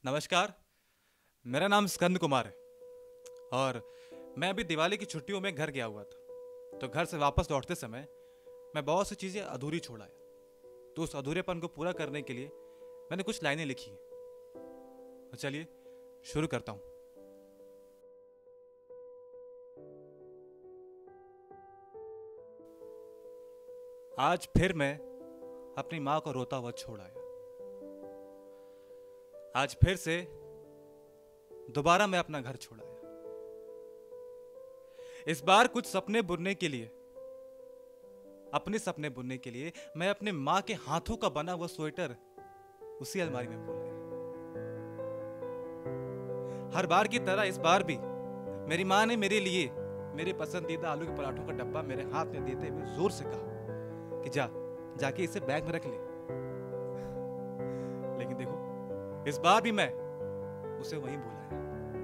नमस्कार। मेरा नाम स्कंद कुमार है और मैं अभी दिवाली की छुट्टियों में घर गया हुआ था। तो घर से वापस लौटते समय मैं बहुत सी चीज़ें अधूरी छोड़ आया। तो उस अधूरेपन को पूरा करने के लिए मैंने कुछ लाइनें लिखी हैं। तो चलिए शुरू करता हूँ। आज फिर मैं अपनी माँ को रोता हुआ छोड़ आया। आज फिर से दोबारा मैं अपना घर छोड़ आया। इस बार कुछ सपने बुनने के लिए, अपने सपने बुनने के लिए मैं अपने माँ के हाथों का बना हुआ स्वेटर उसी अलमारी में भूल गया। हर बार की तरह इस बार भी मेरी माँ ने मेरे लिए मेरे पसंदीदा आलू के पराठों का डब्बा मेरे हाथ में देते हुए जोर से कहा कि जाके इसे बैग में रख ले। लेकिन देखो, इस बार भी मैं उसे वहीं भूल आया।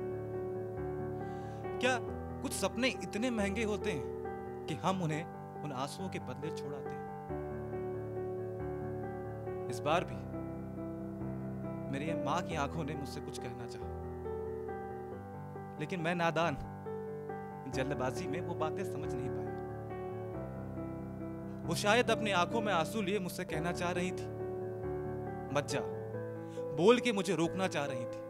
क्या कुछ सपने इतने महंगे होते हैं कि हम उन्हें उन आंसुओं के बदले छोड़ाते हैं? इस बार भी मेरी मां की आंखों ने मुझसे कुछ कहना चाहा, लेकिन मैं नादान जल्दबाजी में वो बातें समझ नहीं पाया। वो शायद अपनी आंखों में आंसू लिए मुझसे कहना चाह रही थी, मत जा, बोल के मुझे रोकना चाह रही थी।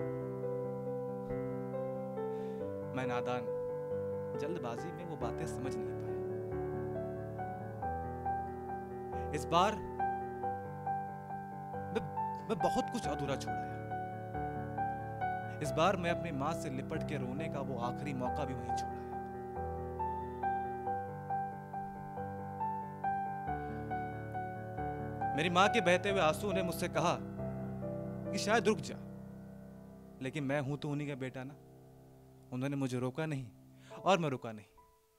मैं नादान जल्दबाजी में वो बातें समझ नहीं पाया। इस बार मैं बहुत कुछ अधूरा छोड़ आया। इस बार मैं अपनी मां से लिपट के रोने का वो आखिरी मौका भी वहीं छोड़ा है। मेरी मां के बहते हुए आंसू ने मुझसे कहा कि शायद रुक जा, लेकिन मैं हूं तो उन्हीं का बेटा ना। उन्होंने मुझे रोका नहीं और मैं रुका नहीं।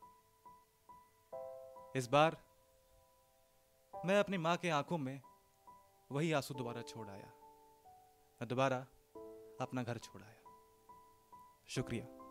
इस बार मैं अपनी मां की आंखों में वही आंसू दोबारा छोड़ आया। मैं दोबारा अपना घर छोड़ आया। शुक्रिया।